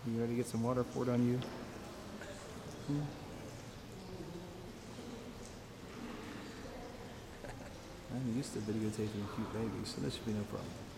You ready to get some water poured on you? Hmm? I'm used to videotaping cute babies, so this should be no problem.